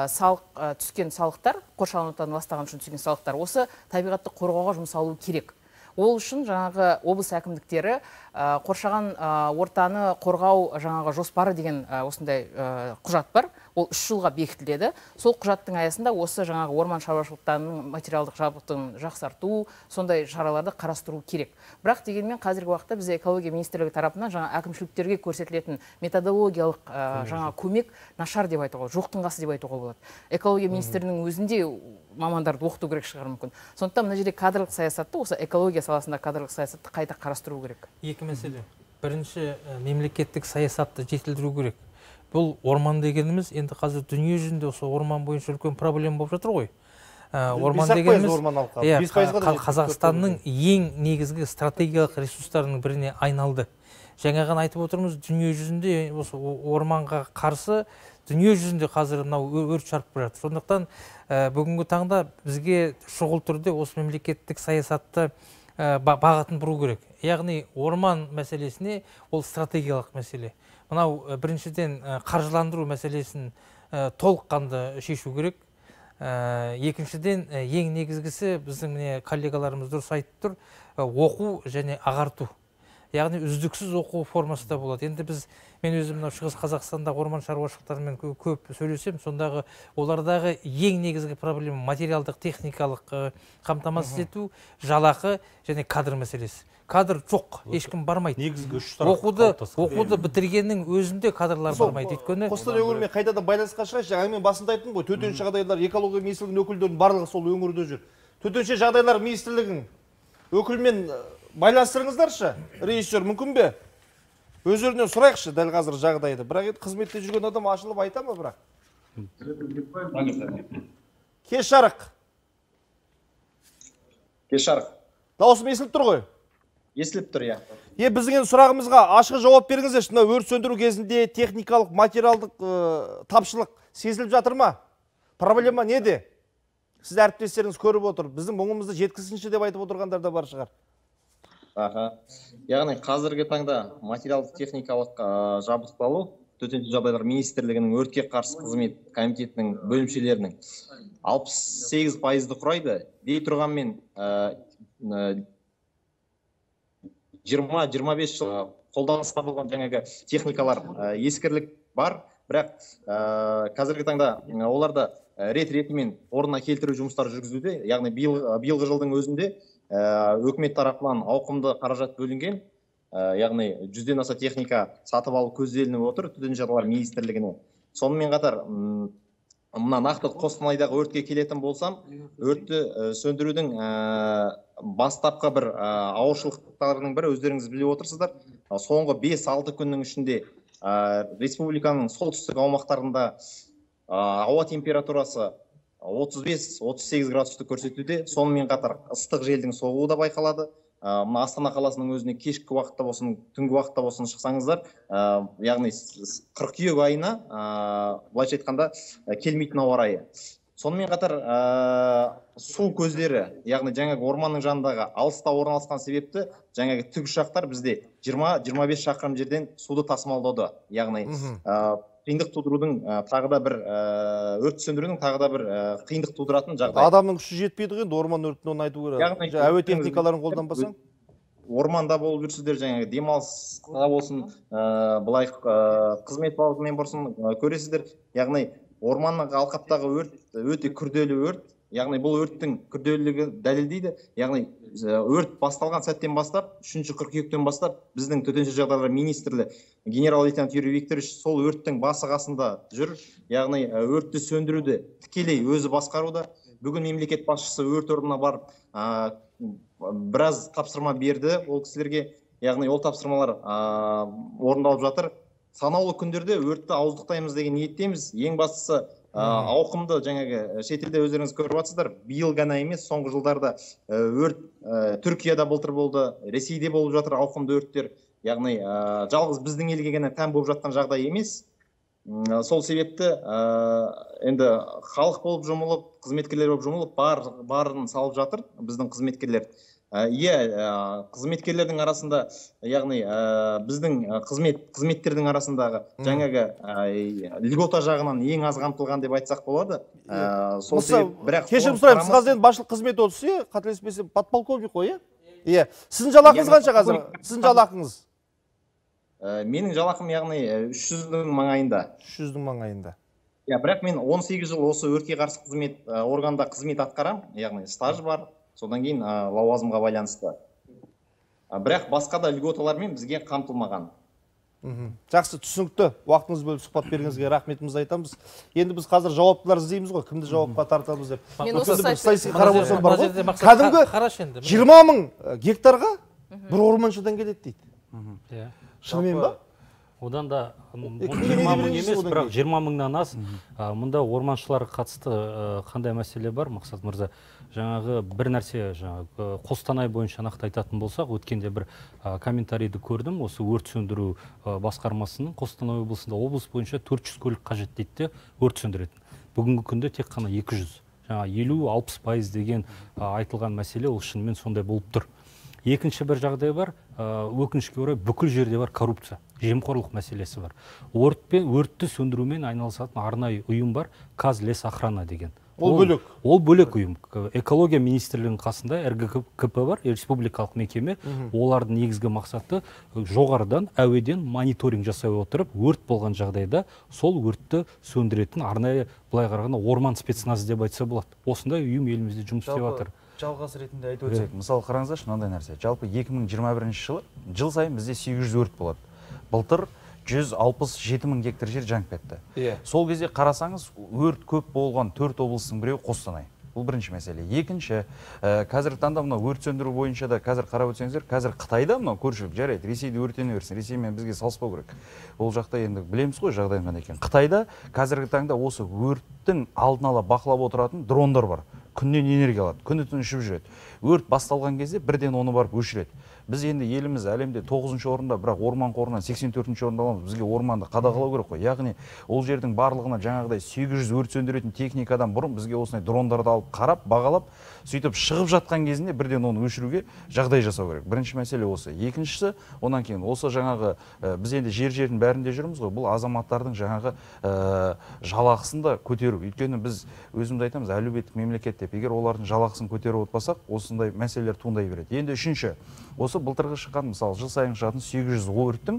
түскен салықтар, қоршаған ортаны ластаған үшін түскен салықтар осы табиғатты қорғауға жұмсалуы керек. Ол үшін жаңағы облыс әкімдіктері қоршаған ортаны қорғау жаңағы жоспары деген осындай құжат бар. Ол 3 жылға бекітіледі. Сол құжаттың аясында осы жаңағы орман шаруашылықтарының материалдық жабдықтығын жақсарту, сондай шараларды қарастыру керек. Бірақ дегенмен қазіргі уақытта бізде экология министрлігі тарапынан жаңа әкімшіліктерге көрсетілетін методологиялық жаңа көмек нашар деп айтуға, жоқтың қасы деп айтуға болады. Экология министрінің өзінде мамандарды оқыту керек шығар мүмкін. Сондықтан мына жерде кадрлық саясатты, осы экология саласында кадрлық саясатты қайта қарастыру керек. Екі мәселе. Бірінші, мемлекеттік саясатты жетілдіру керек. Бұл орман дегеніміз енді қазір дүние жүзінде осы орман бойынша үлкен проблема болып жатыр ғой. Орман дегеніміз Қазақстанның ең негізгі стратегиялық ресурстарының біріне айналды. Жаңаған айтып отырмыз, дүние жүзінде осы орманға қарсы дүние жүзінде қазір мынау өрт шарпып жатыр. Сондықтан бүгінгі таңда бізге шұғыл түрде осы мемлекеттік саясатты бағытын бұру керек. Яғни орман мәселесіне ол стратегиялық мәселе. Мынау біріншіден қаржыландыру мәселесін толыққанды шешу керек. Екіншіден, ең негізгісі біздің міне коллегаларымыз дұрыс айтып тұр, оқу және ағарту. Яғни үздіксіз оқу формасында болады. Енді мен өзім Шығыс Қазақстанда орман шаруашылықтарымен көп сөйлесем, сондағы олардағы ең негізгі проблема материалдық, техникалық қамтамасыз ету, жалақы және кадр мәселесі. Кадр жоқ, ешкім бармайды. Негізгі Оқуды бітіргеннің өзінде кадрлар бармайды. Өйткені Қостанай өңірімен қайтадан байланысқа шығайықшы. Жаңа мен басында айттым ғой, төтенше жағдайлар экология министрлігінің өкілдерінің барлығы сол өңірде жүр. Төтенше жағдайлар министрлігінің өкілімен байланыстырыңыздаршы. Режиссер мүмкін бе? Өздерінен сұрайықшы дәл қазір жағдайды. Бірақ енді қызметте жүрген адам ашылып айта ма бірақ? Кеш жарық. Дауысым естіліп тұр ғой? Естіліп тұр, иә. Біздің енді сұрағымызға ашық жауап беріңіздерші. Өрт сөндіру кезінде техникалық, материалдық тапшылық сезіліп жатыр ма? Проблема неде? Сіз әріптестеріңіз көріп отыр. Біздің мұңымызды жеткізсінші деп айтып отырғандар да бар шығар. Яғни қазіргі таңда материалдық техникалық жабдықталу төтенше жағдайлар министрлігінің өртке қарсы қызмет комитетінің бөлімшелерінің 68%-ды құрайды. Дей тұрғанмен 20-25 жыл қолданысқа болған жаңағы техникалар ескерлік бар, бірақ қазіргі таңда оларда рет-ретімен орнына келтіру жұмыстары жүргізуде. Яғни биылғы жылдың өзінде өкімет тарапынан ауқымды қаражат бөлінген, яғни 100-ден аса техника сатып алу көзделініп отыр төтенше жағдайлар министрлігіне. Сонымен қатар мына нақты Қостанайдағы өртке келетін болсам, өртті сөндірудің бастапқы бір ауыршылықтарының бірі өздеріңіз біліп отырсыздар. Соңғы 5-6 күннің ішінде республиканың солтүстік аумақтарында ауа температурасы 35-38 градусты көрсетуде. Сонымен қатар ыстық желдің соғуы да байқалады. Астана қаласының өзіне кешкі уақытта болсын, түнгі уақытта болсын шықсаңыздар, яғни қыркүйек айына былайша айтқанда келмейтін ауа райы. Сонымен қатар су көздері, яғни жаңағы орманның жанындағы алыста орналасқан себепті жаңағы тікұшақтар бізде 20-25 шақырым жерден суды тасымалдауда. Яғни қиындық тудырудың тағы да бір өрт сөндірудің тағы да бір қиындық тудыратын жағдай. Адамның күші жетпейді ғой, орман өртіне оны айту керек. Әуе техникаларын қолданбасаң? Орманда болып жүрсіздер, жаңағы демалысқа болсын, былай қызмет бабымен болсын көресіздер. Яғни орманның алқаптағы өрт өте күрделі өрт. Яғни бұл өрттің күрделілігі дәлелдейді. Яғни өрт басталған сәттен бастап, 3-ші қыркүйектен бастап біздің төтенше жағдайлар министрлігі генерал-лейтенант Юрий Викторович сол өрттің басы қасында жүр. Яғни өртті сөндіруді тікелей өзі басқаруда. Бүгін мемлекет басшысы өрт орнына барып біраз тапсырма берді ол кісілерге. Яғни ол тапсырмалар орындалып жатыр. Санаулы күндерде өртті ауыздықтаймыз деген ниеттеміз. Ең бастысы ауқымды жаңағы шетелде өздеріңіз көріп жатсыздар. Биыл ғана емес, соңғы жылдарда өрт Түркияда былтыр болды, Ресейде болып жатыр ауқымды өрттер. Яғни жалғыз біздің елге ғана тән болып жатқан жағдай емес. Сол себепті енді халық болып жұмылып, қызметкерлер болып жұмылып, барын салып жатыр біздің қызметкерлер. Қызметкерлердің арасында, яғни біздің қызметтердің арасындағы жаңағы льгота жағынан ең аз қамтылған деп айтсақ болады. Кешірім сұраймын, сіз қазір басшылық қызмет олсыз, қателеспесем, подполковник қой, иә? Сіздің жалақыңыз қанша қазір? Сіздің жалақыңыз? Менің жалақым яғни 300-дің маңайында. 300-дің маңайында. Бірақ мен 18 жыл осы өртке қарсы қызмет органда қызмет атқарам, яғни стаж бар. Содан кейін лауазымға байланысты. Бірақ басқа да льготалармен бізге қамтылмаған. Жақсы, түсінікті. Уақытыңыз бөліп сұхбат бергеніңізге рахметімізді айтамыз. Енді біз қазір жауаптылар іздейміз ғой, кімді жауапқа тартамыз деп. Мен осы кәдімгі 20 мың гектарға бір орманшыдан келеді дейді. Шынымен ба? Одан да 20 мың емес, бірақ 20 мыңнан аз. Мұнда орманшыларға қатысты қандай мәселе бар, Мақсат мырза? Жаңағы бір нәрсе, Қостанай бойынша нақты айтатын болсақ, өткенде бір комментарийді көрдім, осы өрт сөндіру басқармасының Қостанай облысында облыс бойынша 400 көлік қажет дейді, өрт сөндіретін. Бүгінгі күнде тек қана 200. 50-60% деген айтылған мәселе, ол шынымен сондай болып тұр. Екінші бір жағдай бар, өкінішке орай бүкіл жерде бар коррупция, жемқорлық мәселесі бар. Өртті сөндірумен айналысатын арнайы ұйым бар, Казлесохрана деген. Ол бөлек. Ол бөлек ұйым. Экология министрлігінің қасында РГКП бар, республикалық мекеме. Олардың негізгі мақсаты жоғарыдан, әуеден мониторинг жасай отырып, өрт болған жағдайда сол өртті сөндіретін арнайы, былай қарағанда орман спецназы деп айтса болады. Осындай ұйым елімізде жұмыс істеп жатыр. Жалғас ретінде айтып өтсек, мысалы қараңыздаршы, мынандай нәрсе. Жалпы 2021 жылы жыл сайын бізде 800 өрт болады. Былтыр 167 мың гектар жер жанып кетті. Сол кезде қарасаңыз, өрт көп болған 4 облыстың біреуі Қостанай. Бұл бірінші мәселе. Екінші, қазіргі таңда мына өрт сөндіру бойынша да қазір қарап өтсеңіздер, қазір Қытайда мына көршілік жарайды, Ресейде өртене берсін, Ресеймен бізге салыспау керек. Ол жақта енді білеміз ғой жағдайын қандай екен. Қытайда қазіргі таңда осы өрттің алдын ала бақылап отыратын дрондар бар. Күннен энергия алады, күні түні ұшып жүреді. Өрт басталған кезде бірден оны барып өшіреді. Біз енді еліміз әлемде 9-шы орында, бірақ орман қорынан 84-ші орында аламыз. Бізге орманды қадағалау керек қой. Яғни ол жердің барлығына жаңағыдай 800 өрт сөндіретін техникадан бұрын бізге осындай дрондарды алып қарап, бағалап, сөйтіп шығып жатқан кезінде бірден оны өшіруге жағдай жасау керек. Бірінші мәселе осы. Екіншісі, онан кейін осы жаңағы біз енді жер-жердің бәрінде жүрміз ғой. Бұл азаматтардың жаңағы жалақысын да көтеру. Өйткені біз өзіміз айтамыз, әлеуметтік мемлекет деп, егер олардың жалақысын көтеріп отпасақ, осындай мәселелер туындай береді. Енді үшінші, осы былтырғы шыққан, мысалы, жыл сайын шығатын 800 өрттің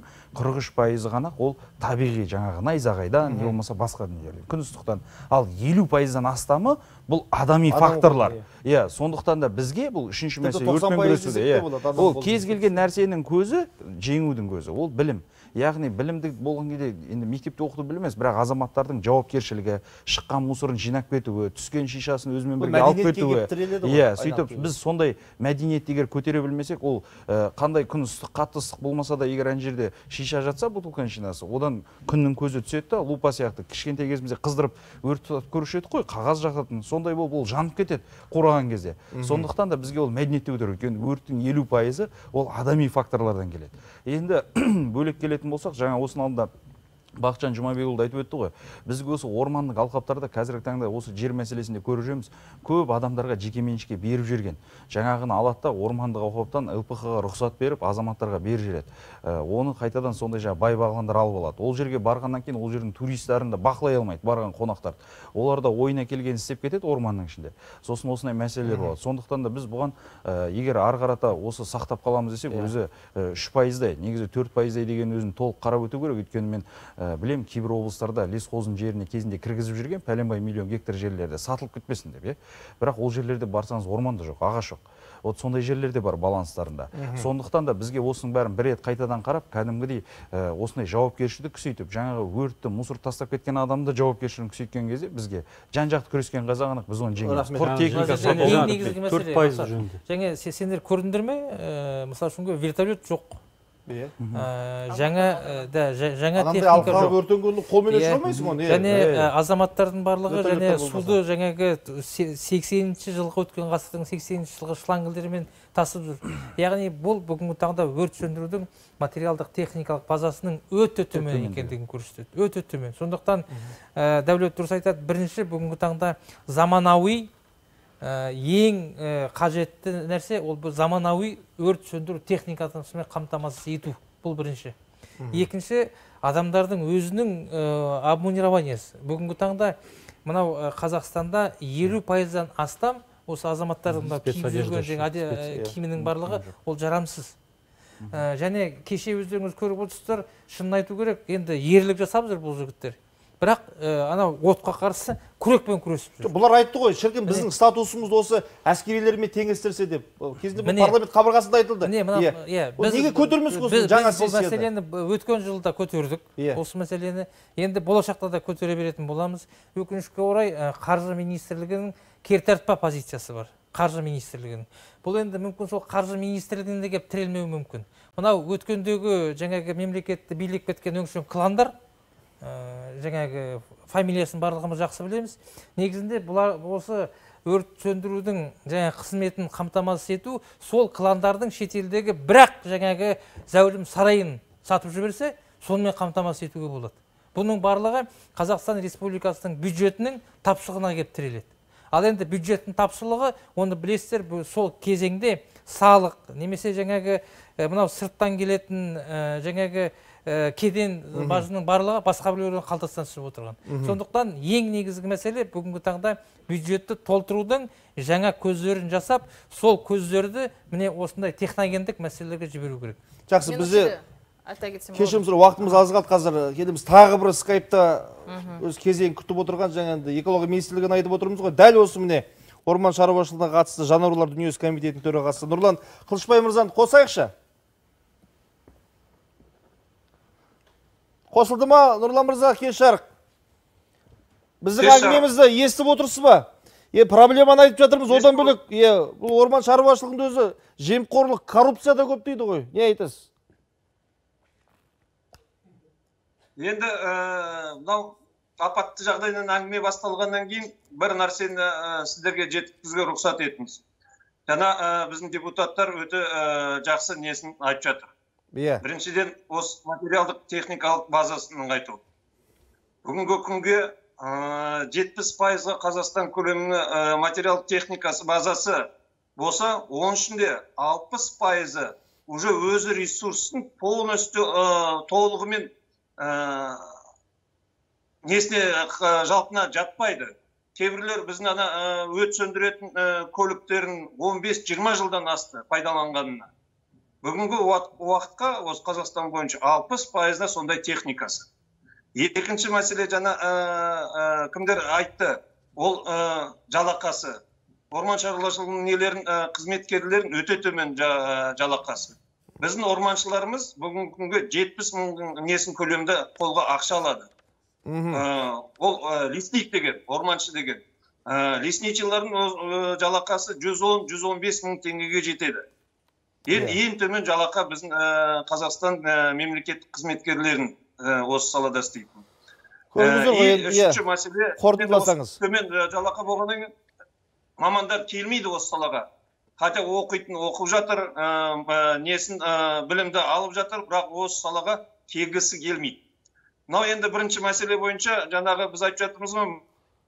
43% ғана ол табиғи жаңағы найзағайдан, не болмаса басқа дүниелерден, күн ыстықтан. Ал 50%-дан астамы бұл адами факторлар. Иә, сондықтан да бізге бұл үшінші мәселе өртпен күресуде. Ол кез келген нәрсенің көзі, жеңудің көзі, ол білім. Яғни білімді болған кезде енді мектепте оқыту білмес, бірақ азаматтардың жауапкершілігі, шыққан мусорын жинап кетуі, түскен шишасын өзімен бірге алып кетуі. Иә, сөйтіп біз сондай мәдениетті егер көтере білмесек, ол қандай күн ыстық, қатты ыстық болмаса да, егер ана жерде шиша жатса, бутылканың шинасы, одан күннің көзі түседі да, лупа сияқты кішкентай кезімізде қыздырып өрт тұтатып көруші едік қой, қағаз жағатын, сондай болып ол жанып кетеді қураған кезде. Сондықтан да бізге ол мәдениетті көтеру, өйткені өрттің 50% ол адами факторлардан келеді. Енді бөлек келетін болсақ, жаңа осының алдында Бақытжан Жұмабекұлы айтып өтті ғой. Бізге осы ормандық алқаптарда қазіргі таңда осы жер мәселесінде көріп жүрміз. Көп адамдарға жекеменшікке беріп жүрген. Жаңағыны алады да ормандық алқаптан ЛПХ-ға рұқсат беріп, азаматтарға беріп жүреді. Оны қайтадан сондай жаңа бай бағландар алып алады. Ол жерге барғаннан кейін ол жердің туристерін де бақылай алмайды, барған қонақтар. Олар да ойына келген істеп кетеді орманның ішінде. Сосын осындай мәселелер болады. Сондықтан да біз бұған егер ары қарата осы сақтап қаламыз десек, өзі 3%-дай, негізі 4%-дай деген өзін толық қарап өту керек. Өйткені мен білем, кейбір облыстарда лесхоздың жеріне кезінде кіргізіп жүрген пәленбай миллион гектар жерлерде сатылып кетпесін деп, бірақ ол жерлерде барсаңыз орман да жоқ, ағаш жоқ. Вот сондай жерлерде бар баланстарында. Сондықтан да бізге осының бәрін бір рет қайтадан қарап, кәдімгідей осындай жауапкершілікті күшейтіп, жаңағы өртті, мусор тастап кеткен адамды жауапкершілігін күшейткен кезде бізге жан-жақты күрескен қазағанық біз оны жеңеміз. Құр техника сатып 4% жөнінде. Және сендер көрдіңдер ме? Мысалы үшін вертолет жоқ. Жаңа техника жоқ. Өртенгенді қолмен өшіре алмайсың оны. Және азаматтардың барлығы және суды жаңағы 80-ші жылғы өткен ғасырдың 80-ші жылғы шлангілермен тасып жүр. Яғни бұл бүгінгі таңда өрт сөндірудің материалдық техникалық базасының өте төмен екендігін көрсетеді. Өте төмен. Сондықтан Дәулет дұрыс айтады, бірінші бүгінгі таңда заманауи ең қажетті нәрсе ол заманауи өрт сөндіру техникасын қамтамасыз ету. Бұл бірінші. Екінші, адамдардың өзінің обмунированиясы. Бүгінгі таңда мынау Қазақстанда 50%-дан астам осы азаматтардың киіп жүрген киімінің барлығы ол жарамсыз. Және кеше өздеріңіз көріп отырсыздар, шынын айту керек, енді ерлік жасап жүр бұл жігіттер. Бірақ анау отқа қарсы күрекпен күресіп жүр. Бұлар айтты ғой, шіркін біздің статусымызды осы әскерилермен теңестірсе деп. Кезінде бұл парламент қабырғасында айтылды. Неге көтермес қосын жаңа сессияда? Біз бұл мәселені өткен жылда көтердік. Осы мәселені енді болашақта да көтере беретін боламыз. Өкінішке орай қаржы министрлігінің кертартпа позициясы бар. Қаржы министрлігінің. Бұл енді мүмкін сол қаржы министрлігінде кеп тірелмеуі мүмкін. Мынау өткендегі жаңағы мемлекетті билеп кеткен өңшең кландар, жаңағы фамилиясын барлығымыз жақсы білеміз. Негізінде бұлар осы өрт сөндірудің жаңа қызметін қамтамасыз ету, сол кландардың шетелдегі бірақ жаңағы зәулім сарайын сатып жіберсе, сонымен қамтамасыз етуге болады. Бұның барлығы Қазақстан Республикасының бюджетінің тапшылығына кеп тіреледі. Ал енді бюджеттің тапшылығы, оны білесіздер, сол кезеңде салық немесе жаңағы мынау сырттан келетін жаңағы кеден бажының барлығы басқа біреудің қалтасынан түсіп отырған. Сондықтан ең негізгі мәселе бүгінгі таңда бюджетті толтырудың жаңа көздерін жасап, сол көздерді міне осындай техногендік мәселелерге жіберу керек. Жақсы, бізде кешірім сұрау, уақытымыз аз қалды қазір. Келеміз тағы бір скайпта өз кезең күтіп отырған жаңағы экология министрлігін айтып отырмыз ғой. Дәл осы міне орман шаруашылығына қатысты жануарлар дүниесі комитетінің төрағасы Нұрлан Қылышбай мырзаны қосайықшы. Қосылды ма, Нұрлан мырза, кеш жарық. Біздің әңгімемізді естіп отырсыз ба? Проблеманы айтып жатырмыз, одан бөлек, бұл орман шаруашылығында өзі жемқорлық, коррупция да көп дейді ғой. Не айтасыз? Енді мынау апатты жағдайдан әңгіме басталғаннан кейін бір нәрсені сіздерге жеткізуге рұқсат етіңіз. Жаңа біздің депутаттар өте жақсы несін айтып жатыр. Біріншіден, осы материалдық техникалық базасын нығайту. Бүгінгі күнге 70%-ға Қазақстан көлемінің материалдық техникасы базасы болса, оның ішінде 60%-ы уже өзі ресурсын полностью толығымен несіне жалпына жатпайды. Кейбіреулер біздің өрт сөндіретін көліктерін 15-20 жылдан асты пайдаланғанына. Бүгінгі уақытқа осы Қазақстан бойынша 60%-да сондай техникасы. Екінші мәселе жаңа кімдер айтты, ол жалақасы. Орман шаруашылығының нелерін, қызметкерлерін өте төмен жалақасы. Біздің орманшыларымыз бүгінгі күнге 70 мың несін көлемді қолға ақша алады. Ол лесник деген, орманшы деген. Лесничилардың жалақасы 110-115 мың теңгеге жетеді. Ең төмен жалақы біздің Қазақстан мемлекеттік қызметкерлерін осы салада істейтін. Үшінші мәселе, төмен жалақы болғаннан кейін мамандар келмейді осы салаға. Хотя оқып жатыр, несін білімді алып жатыр, бірақ осы салаға келгісі келмейді. Мынау енді бірінші мәселе бойынша жаңағы біз айтып жатырмыз ғой,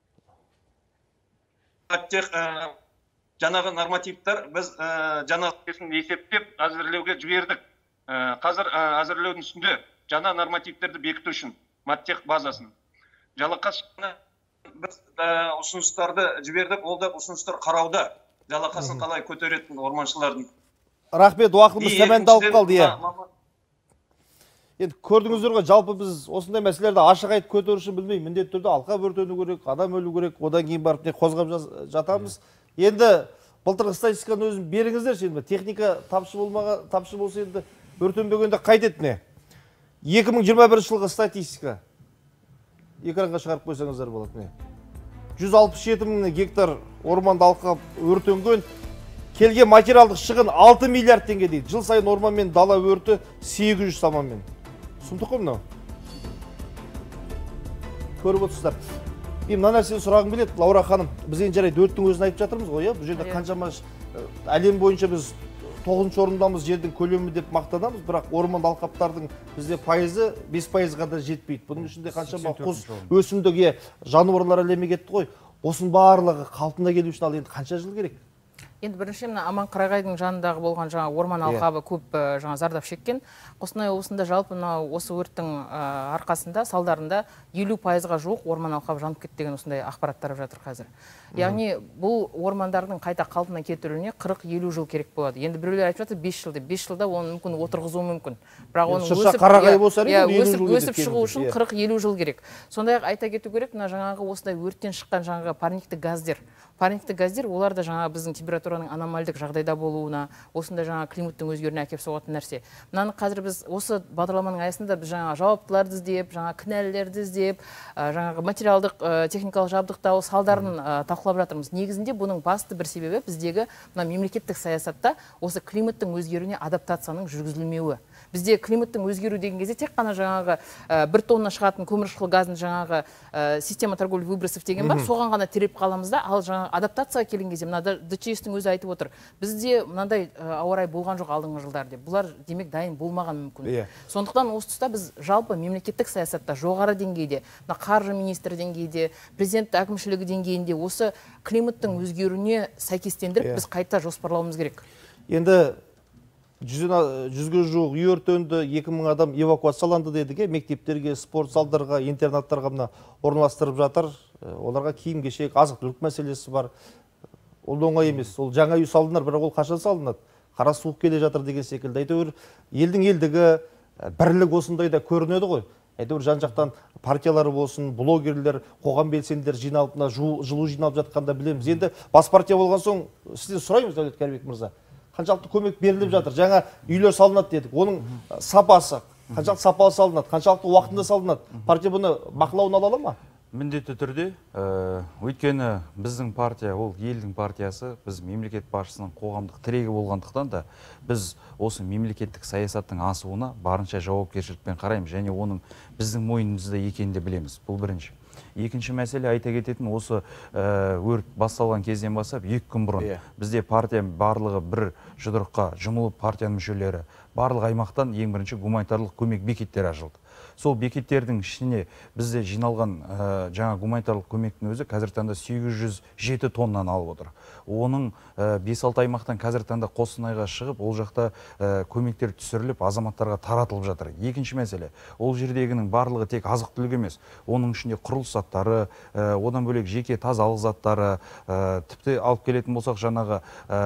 жаңағы нормативтер біз жаңағы есептеп әзірлеуге жібердік. Қазір әзірлеудің үстінде жаңа нормативтерді бекіту үшін маттех базасын. Жалақасын біз ұсыныстарды жібердік, ол да ұсыныстар қарауда. Жалақасын қалай көтеретін орманшылардың. Рахмет, уақытымыз тәмәмдалып қалды. Енді көрдіңіздер ғой, жалпы біз осындай мәселелерді ашық айтып көтеру үшін білмей, міндетті түрде алқа өртену керек, адам өлу керек, одан кейін барып қозғап жатамыз. Енді былтырғы статистиканы өзін беріңіздерші, техника тапшы болса енді өртенбегенде қайтеді не? 2021 жылғы статистика экранға шығарып қойсаңыздар болады. 167 мың гектар орманды алқап өртенген, келген материалдық шығын 6 миллиард теңге дейді. Жыл сайын орман мен дала өрті 800 шамамен. Сұмдық қой мынау. Көріп отырсыздар. Мына нәрсені сұрағым келеді, Лаура ханым, біз енді жарайды өрттің өзін айтып жатырмыз ғой, бұл жерде қаншама әлем бойынша біз 9-шы орындамыз жердің көлемі деп мақтанамыз, бірақ орман алқаптардың бізде пайызы 5%-ға да жетпейді. Бұның ішінде қаншама құс, өсімдік, жануарлар әлемі кетті ғой. Осының барлығы қалпына келу үшін ал енді қанша жыл керек? Енді бірінші Аман Қарағайдың жанындағы болған жаңа орман алқабы көп жаңа зардап шеккен. Қостанай облысында жалпы осы өрттің арқасында, салдарында 50%-ға жуық орман алқабы жанып кетті деген осындай ақпараттар жатыр қазір. Яғни бұл ормандардың қайта қалпына келтіруіне 40-50 жыл керек болады. Енді біреулер айтып жатыр 5 жылда. 5 жылда оны мүмкін отырғызу мүмкін. Бірақ оның өсіп шығу үшін 40-50 жыл керек. Сондай-ақ айта кету керек, жаңағы осындай өрттен шыққан жаңағы парникті газдер. Парникті газдер олар да жаңа біздің температураның аномальдық жағдайда болуына, осында жаңа климаттың өзгеруіне әкеп соғатын нәрсе. Мынаны қазір біз осы бағдарламаның аясында біз жаңа жауаптыларды іздеп, жаңа кінәлілерді іздеп, жаңағы материалдық техникалық жабдықтау салдарын талқылап жатырмыз. Негізінде бұның басты бір себебі біздегі мемлекеттік саясатта осы климаттың өзгеруіне адаптацияның жүргізілмеуі. Бізде климаттың өзгеру деген кезде тек қана жаңағы 1 тонна шығатын көмірқышқыл газын жаңағы система торговли выбросов деген бар, соған ғана тіреп қаламыз да, ал жаңағы адаптацияға келген кезде мына ДЧС-тің өзі айтып отыр. Бізде мынандай ауа райы болған жоқ алдыңғы жылдар деп. Бұлар демек дайын болмаған мүмкін. Сондықтан осы тұста біз жалпы мемлекеттік саясатта жоғары деңгейде, қаржы министрі деңгейде, президент әкімшілігі деңгейінде осы климаттың өзгеруіне сәйкестендіріп біз қайта жоспарлауымыз керек. Енді 100-ге жуық үй өртенді, 2000 адам эвакуацияланды дедіге, мектептерге, спорт залдарға, интернаттарға мына орналастырып жатыр. Оларға киім кешек, азық-түлік мәселесі бар. Ол оңай емес. Ол жаңа үй салдыңдар, бірақ ол қашан салынады? Қара суық келе жатыр деген секілді. Әйтеуір елдің елдігі, бірлік осындайда көрінеді ғой. Әйтеуір жан-жақтан партиялары болсын, блогерлер, қоғам белсенділері жиналып, жылу жиналып жатқанда білеміз. Енді бас партия болған соң сізден сұраймыз, Дәулет Кәрібек мырза. Қаншалықты көмек беріліп жатыр? Жаңа үйлер салынады дедік. Оның сапасы, қаншалықты сапалы салынады, қаншалықты уақытында салынады? Партия бұны бақылауына ала ма? Міндетті түрде, өйткені біздің партия, ол елдің партиясы, біз мемлекет басшысының қоғамдық тірегі болғандықтан да, біз осы мемлекеттік саясаттың асуына барынша жауапкершілікпен қараймыз, және оның біздің мойнымызда екенін де білеміз. Бұл бірінші. Екінші мәселе айта кететін, осы өрт басталған кезден бастап 2 күн бұрын бізде партия барлығы бір жұдырыққа жұмылып, партияның мүшелері барлық аймақтан ең бірінші гуманитарлық көмек бекеттері ашылды. Сол бекеттердің ішіне бізде жиналған жаңа гуманитарлық көмектің өзі қазір таңда 807 тоннаны алып отыр. Оның 5-6 аймақтан қазір таңда Қостанайға шығып, ол жақта көмектер түсіріліп, азаматтарға таратылып жатыр. Екінші мәселе, ол жердегінің барлығы тек азық-түлік емес, оның ішінде құрылыс заттары, одан бөлек жеке тазалық заттары, тіпті алып келетін болсақ жаңағы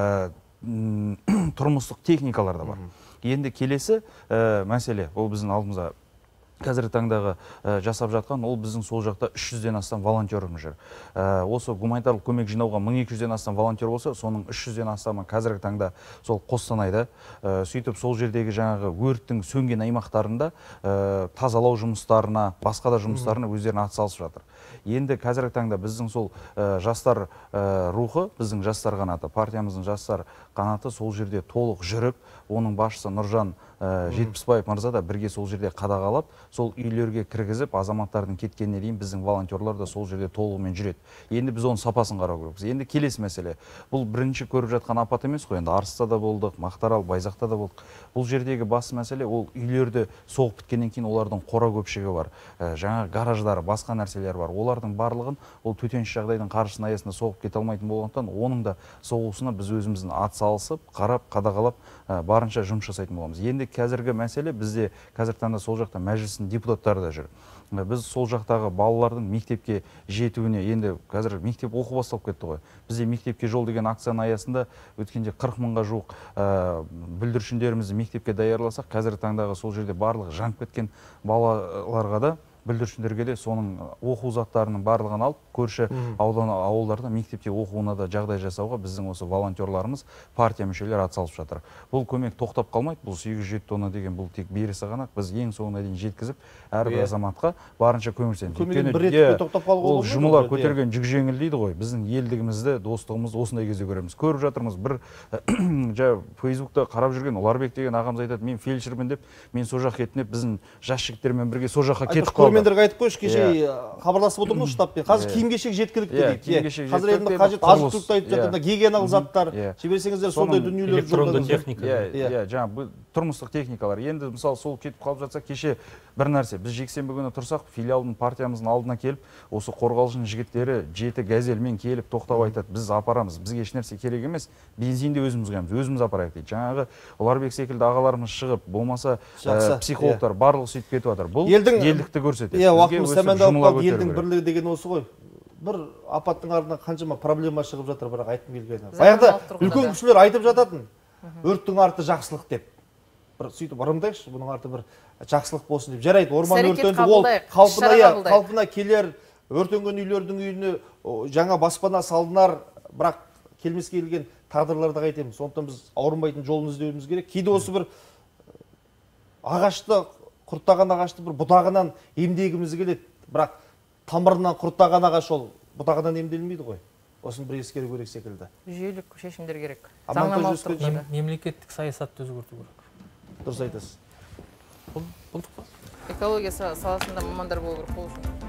тұрмыстық техникалар да бар. Енді келесі мәселе, ол біздің алдымызда қазіргі таңдағы жасап жатқан, ол біздің сол жақта 300-ден астам волонтеріміз жүр. Осы гуманитарлық көмек жинауға 1200-ден астам волонтер болса, соның 300-ден астамы қазіргі таңда сол Қостанайда, сөйтіп сол жердегі жаңағы өрттің сөнген аймақтарында тазалау жұмыстарына, басқа да жұмыстарына өздерін атсалысып жатыр. Енді қазіргі таңда біздің сол жастар рухы, біздің жастар қанаты, партиямыздың жастар қанаты сол жерде толық жүріп, оның басшысы Нұржан Жетпісбаев мырза да бірге сол жерде қадағалап, сол үйлерге кіргізіп, азаматтардың кеткеніне дейін біздің волонтерлар да сол жерде толығымен жүреді. Енді біз оның сапасын қарау керекпіз. Енді келесі мәселе. Бұл бірінші көріп жатқан апат емес қой. Енді Арыста да болдық, Мақтарал, Байзақта да болдық. Бұл жердегі басты мәселе, ол үйлерді соғып біткеннен кейін олардың қора көпшігі бар. Жаңа гараждары, басқа нәрселер бар. Олардың барлығын ол төтенше жағдайдың қаржысының аясында соғып кете алмайтын болғандықтан, оның да соғысына біз өзіміздің атсалысып, қарап, қадағалап, барынша жұмыс жасайтын боламыз. Енді қазіргі мәселе, бізде қазір таңда сол жақта мәжілістің депутаттары да жүр. Біз сол жақтағы балалардың мектепке жетуіне, енді қазір мектеп оқу басталып кетті ғой. Бізде мектепке жол деген акцияның аясында өткенде 40 мыңға жуық бүлдіршіндерімізді мектепке даярласақ, қазіргі таңдағы сол жерде барлығы жанып кеткен балаларға да, бүлдіршіндерге де соның оқу заттарының барлығын алып, көрші ауылдарда мектепте оқуына да жағдай жасауға біздің осы волонтерларымыз, партия мүшелері атсалысып жатыр. Бұл көмек тоқтап қалмайды, бұл 807 тонна деген бұл тек бересі ғана, біз ең соңына дейін жеткізіп, әрбір азаматқа барынша көмектесеміз. Ол жұмыла көтерген жүк жеңіл дейді ғой. Біздің елдігімізді, достығымызды осындай кезде көреміз. Көріп жатырмыз, бір Фейсбукта қарап жүрген Оларбек деген ағамыз айтады, мен фельдшермін деп, мен сол жаққа кеттім деп, біздің жас жігіттермен бірге сол жаққа кетіп қалды. Көрермендерге айтып қойшы, кеше хабарласып отырмыз штабпен. Қазір киім-кешек жеткілікті дейді. Қазір енді қажет азық-түлікті айтып жатыр, гигиеналық заттар. Жіберсеңіздер сондай дүниелер электронды техника. Жаңа тұрмыстық техникалар. Енді мысалы сол кетіп қалып жатса, кеше бір нәрсе, біз жексенбі күні тұрсақ, филиалдың партиямыздың алдына келіп, осы қорғалжын жігіттері 7 газельмен келіп тоқтап айтады, біз апарамыз, бізге еш нәрсе керек емес, бензинді өзіміз құямыз, өзіміз апарайық дейді. Жаңағы Оларбек секілді ағаларымыз шығып, болмаса психологтар барлығы сөйтіп кетіп жатыр. Бұл елдікті көрсетеді. Уақытымыз тәмамдалып қалды, елдің бірлігі деген осы ғой. Бір апаттың артынан қаншама проблема шығып жатыр, бірақ айтқым келгені. Баяғыда үлкен кісілер айтып жататын, өрттің арты жақсылық деп. Бір сөйтіп ырымдайықшы, бұның арты бір жақсылық болсын деп. Жарайды, орман өртенді, ол қалпына келер, өртенген үйлердің үйіне жаңа баспана салынар, бірақ келмеске келген тағдырларды қайтеміз. Сондықтан біз ауырмайтын жолын іздеуіміз керек. Кейде осы бір ағашты, құрттаған ағашты бір бұтағынан емдегіміз келеді, бірақ тамырынан құрттаған ағаш ол бұтағынан емделмейді ғой. Осын бір ескеру керек секілді. Жүйелік шешімдер керек. Мемлекеттік саясатты өзгерту керек. Дұрыс айтасыз. Болдық па? Экология саласында мамандар болу керек.